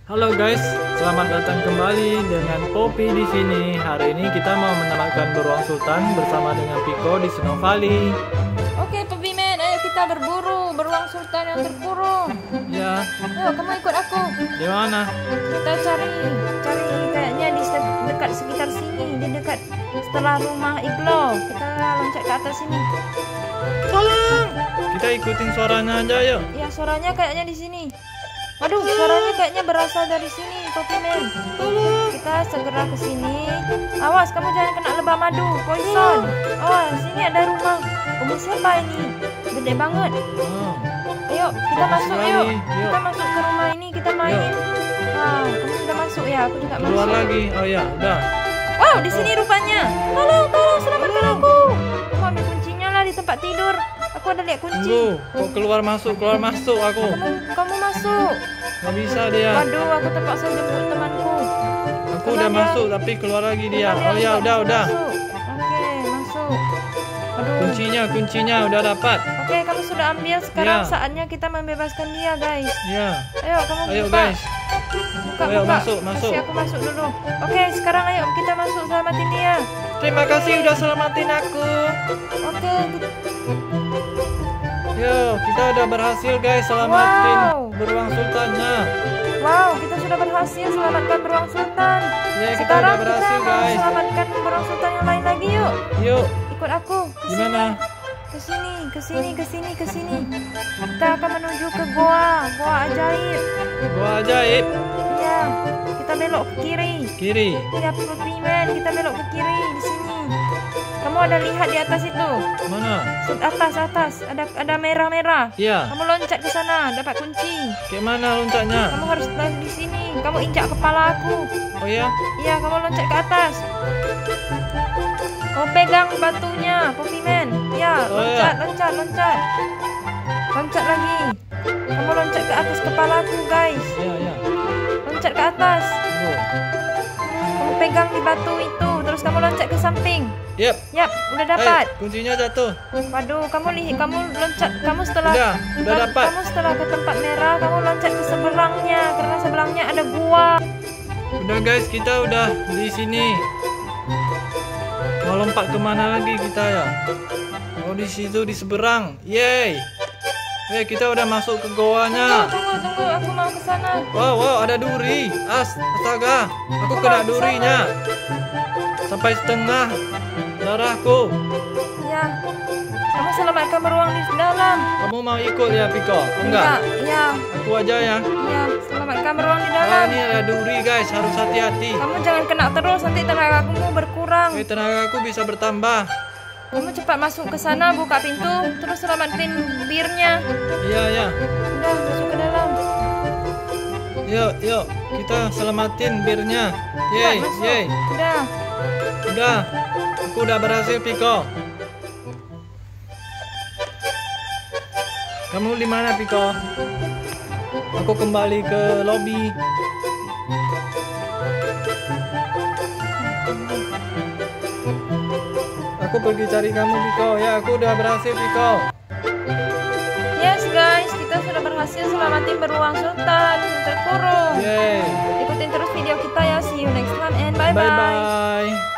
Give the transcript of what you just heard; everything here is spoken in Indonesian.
Halo guys, selamat datang kembali dengan Poppy di sini. Hari ini kita mau menamatkan beruang sultan bersama dengan Pico di Snow Valley. Oke, Poppy Man, ayo kita berburu beruang sultan yang terkurung. Ya, Ayo, kamu ikut aku. di mana? Kita cari kayaknya di dekat sekitar sini, di dekat setelah rumah Iglo. Kita loncat ke atas sini. Tolong! Kita ikutin suaranya aja yuk. Ya, suaranya kayaknya di sini. Waduh, suaranya kayaknya berasal dari sini, Poppy Man. Kita segera ke sini. Awas, kamu jangan kena lebah madu, poison. Awas, sini ada rumah. Rumah siapa ini? Gede banget. Oh, Ayo, kita Bagus masuk sekali. yuk. Yuk. Kita masuk ke rumah ini, kita main. Wow, kamu sudah masuk ya? Aku juga keluar masuk. lagi. Oh ya, udah. Wow, di sini rupanya. Tolong, selamatkan aku. Kamu ambil kuncinya lah di tempat tidur. Aku ada lihat kunci. Tunggu, kok keluar masuk aku. Kamu masuk. Gak bisa dia. Waduh, aku terpaksa jemput temanku. Aku udah masuk tapi keluar lagi dia. Oh ya, udah. Masuk. Oke, masuk. Aduh. Kuncinya udah dapat. Oke, kamu sudah ambil. Sekarang Ya. saatnya kita membebaskan dia, guys. Ya. Ayo, kamu Ayo buka. guys. Ayo, Buka. masuk. Kasih aku masuk dulu. Oke, sekarang ayo kita masuk, selamatin dia. Terima kasih udah selamatin aku. Oke. Yo, kita udah berhasil guys selamatin Wow. beruang sultannya. Wow, kita sudah berhasil selamatkan beruang sultan. Ya, kita Sekarang udah berhasil kita mau guys. selamatkan beruang sultan yang lain lagi, yuk. Yuk, Ikut aku. gimana? Ke sini. Kita akan menuju ke goa ajaib. Gua ajaib. Iya, kita belok ke kiri. Kiri. Ya, Poppy Man, kita belok ke kiri di sini. Kamu ada lihat di atas itu? Mana? Atas. Ada merah-merah. Iya. Kamu loncat ke sana, dapat kunci. Kayak mana loncatnya? Kamu harus di sini. Kamu injak kepala aku. Oh ya? Iya, kamu loncat ke atas. Kamu pegang batunya, Poppy Man. Ya, Oh, ya. loncat. Loncat lagi. Kamu loncat ke atas kepala aku, guys. Ya. Loncat ke atas. Tunggu. Kamu pegang di batu itu, terus kamu loncat ke samping. Yep. Yap, udah dapat. Kuncinya jatuh. Waduh, kamu loncat, kamu setelah Udah dapat. Kamu setelah ke tempat merah, kamu loncat ke seberangnya karena seberangnya ada gua. Udah guys, kita udah di sini. Mau lompat kemana lagi kita ya? Oh, di situ di seberang. Yeay. Kita udah masuk ke goanya. Tunggu, aku mau ke sana. Wow, ada duri. Astaga, aku kena durinya. Sampai setengah darahku. Ya. Kamu selamatkan beruang di dalam. Kamu mau ikut ya, Pico? Enggak. Ya. Aku aja ya. Ya, selamatkan beruang di Wah, dalam. ini ada duri, guys. Harus hati-hati. Kamu jangan kena terus, nanti tenagamu berkurang. Tenagaku bisa bertambah. Kamu cepat masuk ke sana, buka pintu, terus selamatin birnya. Iya. Udah, masuk ke dalam. Yuk. Kita selamatin birnya. Cepat masuk. Yeay. Udah. Aku udah berhasil, Pico. Kamu di mana, Pico? Aku kembali ke lobby. Aku pergi cari kamu, Pico. Ya, aku udah berhasil, Pico. Yes guys, kita sudah berhasil selamatin beruang sultan yang terkurung. Yeay. Ikutin terus video kita ya. See you next time and bye-bye. Bye-bye.